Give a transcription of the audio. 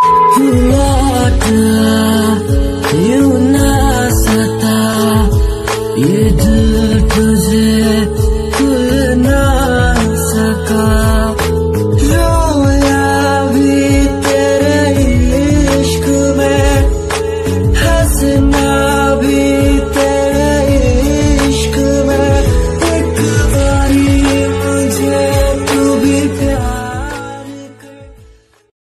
हुआ था यूं ना सता, ये दिल तुझे खुल ना सका।